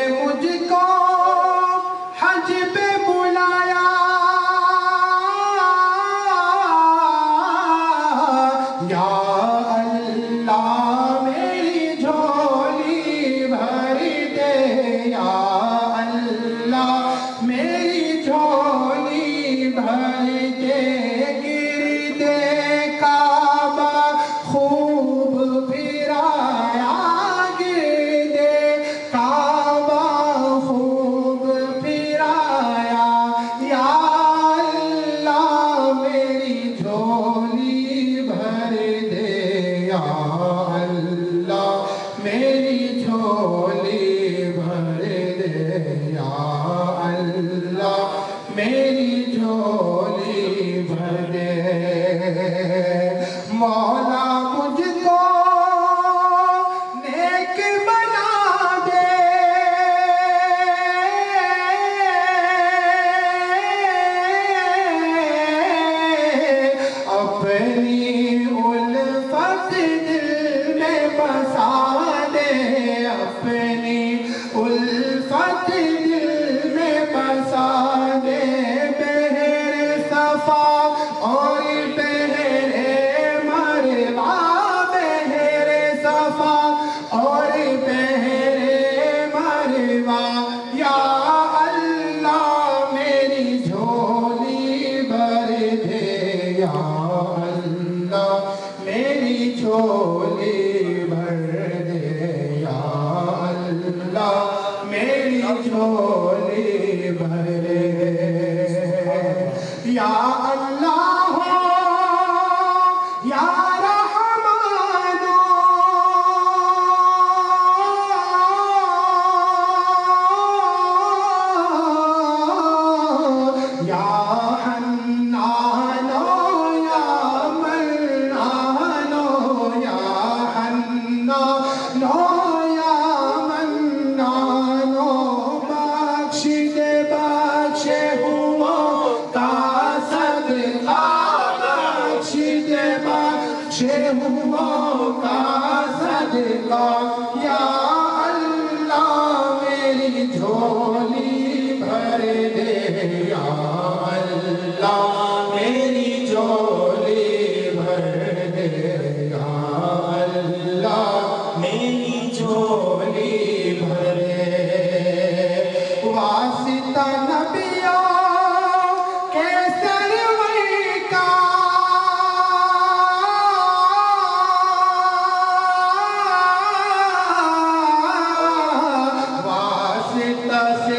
مجھ کو حج پہ بلایا، یا اللہ میری جھولی بھر دے، یا اللہ میری جھولی بھر دے، گردے کعبہ خوب پھرایا، گردے کعبہ خوب پھرایا، یا اللہ میری جھولی بھر دے، یا اللہ میری جھولی بھر دے، یا اللہ میری جھولی بھر دے۔ مولا مجھ کو نیک بنا دے، اپنی الفت دل میں بسا دے، اپنی الفت دل میں بسا دے، بحر صفا اور بحر مروہ، بحر صفا اور بحر مروہ، یا اللہ میری جھولی بھر دے، یا اللہ میری جھولی بھر دے، یا اللہ میری جھولی بھر دے، یا اللہ ہو یا رحمان یا حنان یا منان، یا حنان یا منان، بخش دے بخشے ہوا کا صدقہ، بخش دے بخشے ہوا کا صدقہ، یا اللہ میری جھولی بھر دے، یا اللہ میری جھولی بھر دے، یا اللہ میری جھولی بھر دے، واسطہ نبیوں کے سرور کا، واسطہ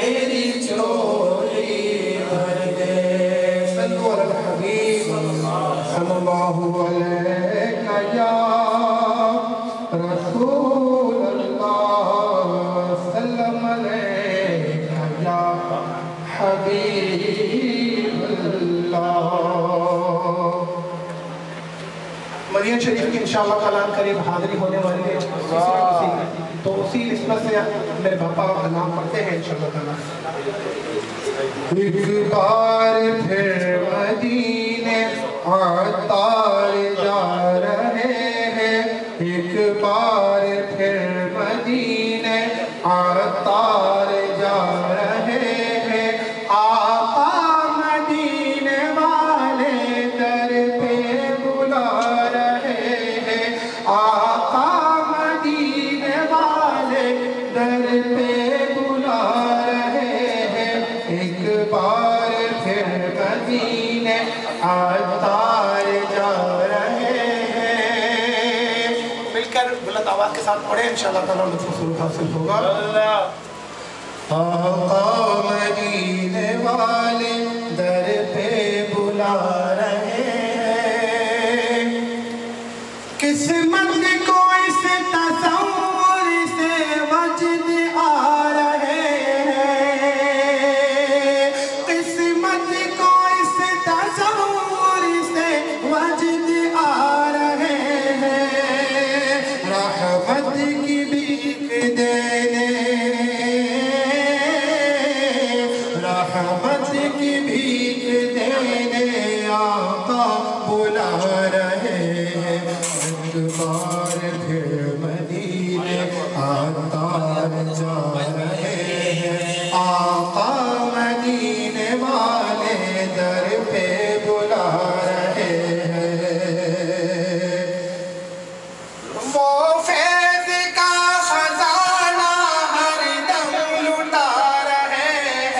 میری چولی بھر دے صلو علی الحبیب صلی اللہ علیہ یا رسول اللہ سلم علیہ یا حبیب اللہ مدینہ شریف کی انشاءاللہ کلام قریب حاضری ہونے والی ہے تو اسی نسبت سے میرے باپا کلام پڑھتے ہیں انشاءاللہ تعالیٰ ایک بار پھر مدینے عطار جا رہے ہیں ایک بار پھر مدینے عطار جا رہے ہیں آقا مدینے والے در پہ بلا رہے ہیں آقا مدینے والے در پہ بلا رہے ہیں ایک بار پھر مدینے عطار جا رہے ہیں مل کر بلند آواز کے ساتھ پڑھیں انشاءاللہ تعالیٰ لطف و سرور حاصل ہوگا آقا مدینے والے در پہ بلا رہے ہیں قسمت کو اس تصور سے وجد آ رہے ہیں قسمت کو اس تصور سے وجد آ رہے ہیں رحمت کی بھیک دینے رحمت کی بھیک دینے آقا بلا رہے ہیں ایک بار پھر مدینے عطار جا رہے ہیں آقا مدینے والے در پہ بلا رہے ہیں وہ فیض کا خزانہ ہر دم لٹا رہے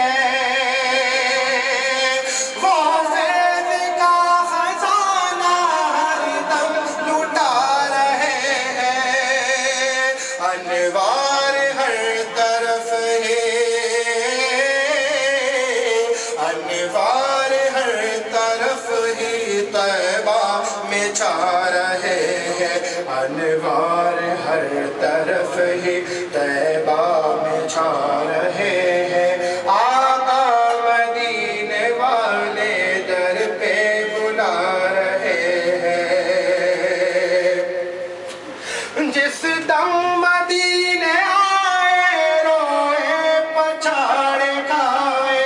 ہیں وہ فیض کا خزانہ ہر دم لٹا رہے ہیں انوار ہر طرف ہے انوار ہر طرف ہی طیبہ میں چھا رہے ہیں انوار ہر طرف ہی طیبہ میں چھا رہے ہیں آقا مدینے والے در پہ بلا رہے ہیں جس دم مدینے آئے روئے پچھاڑ کھائے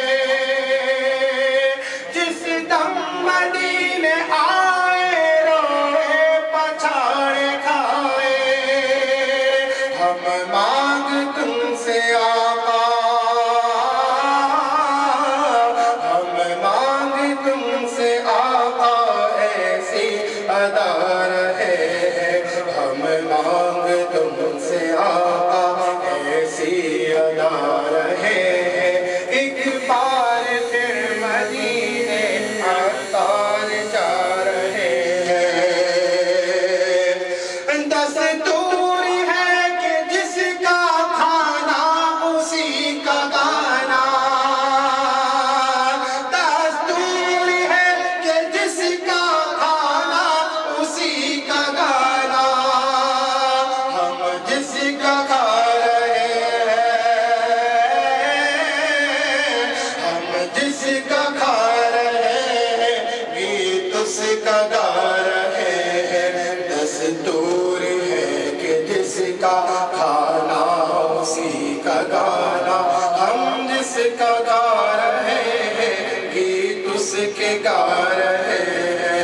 جس دم مدینے آئے روئے پچھاڑ کھائے ہم مانگ تم سے آقا ہم مانگ تم سے آقا ایسی ادا رہے ہیں ہم مانگ تم سے آقا ایسی ادا رہے ہیں ایک بار پھر مدینے عطار جا رہے ہیں دستور ہے کہ جس کا کھانا اسی کا گانا دستور ہے کہ جس کا کھانا اسی کا گانا ہم جس کا کھا رہے ہیں ہم جس کا کھا رہے ہیں گیت اس کا گا رہے ہیں دستور ہے کہ جس کا کھانا اسی کا گانا ہم جس کا گا رہے ہیں گیت اس کے گا رہے ہیں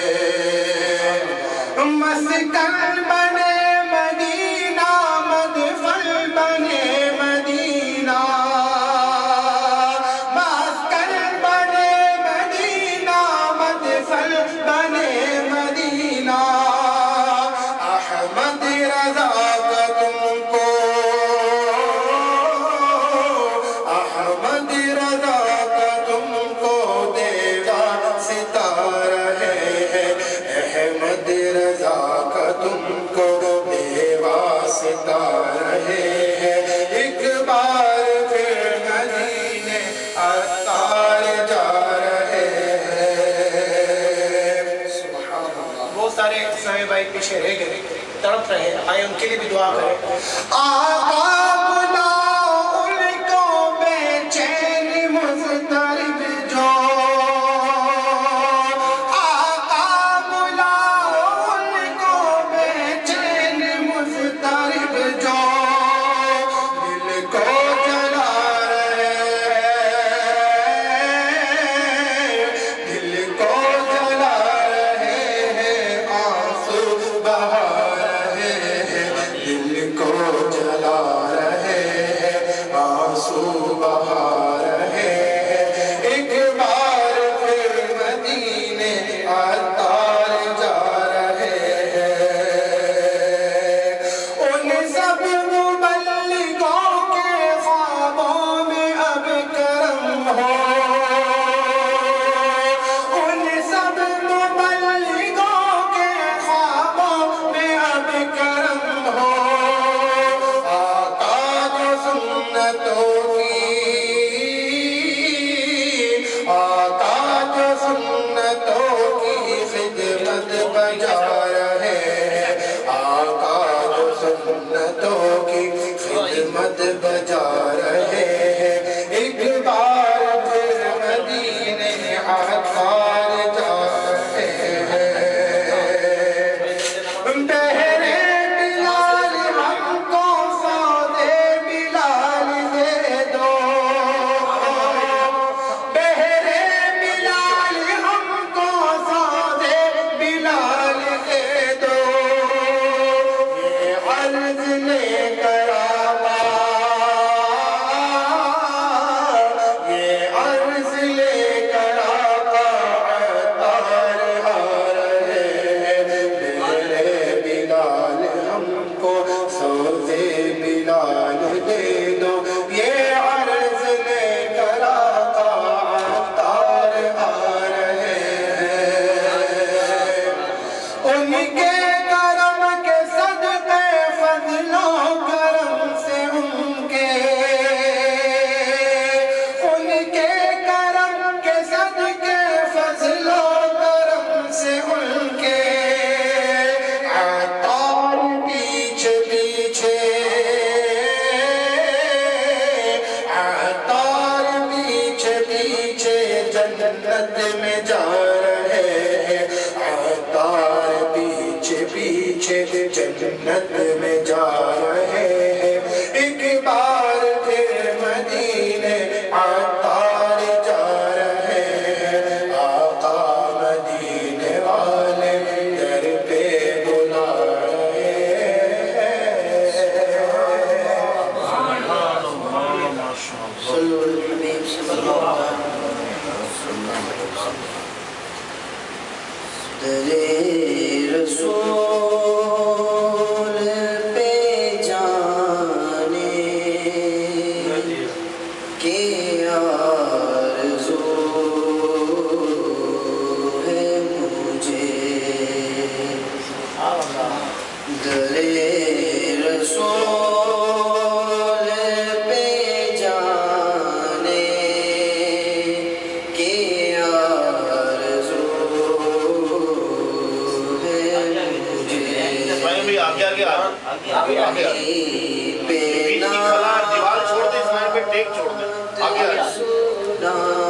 مسکن بنے مدینہ مدفن بنے مدینہ مسکن بنے مدینہ مدفن بنے مدینہ احمد رضا کا تم کو احمد رضا کا تم کو دیوا ستارہ پیچھے رہ گئے تڑپ رہے ہیں، آئے ان کے لیے بھی دعا کریں. خدمت بجا رہے ہیں ایک بار پھر مدینے عطار جا رہے ہیں بہرے بلال ہم کو سودے بلال دے دو بہرے بلال ہم کو سودے بلال دے دو یہ عرض لے کر جنت میں جا رہے ہیں عطار پیچھے پیچھے جنت میں جا رہے ہیں ایک بار پھر مدینے عطار جا رہے ہیں آقا مدینے والے در پہ بلا رہے ہیں صلو الحبیب صلی اللہ علیہ وسلم درِ رسول پہ جانے کی آرزو ہے مجھے درِ رسول پہ جانے کی دیوار چھوڑ دے اس لائن پہ ٹیک چھوڑ دے آگے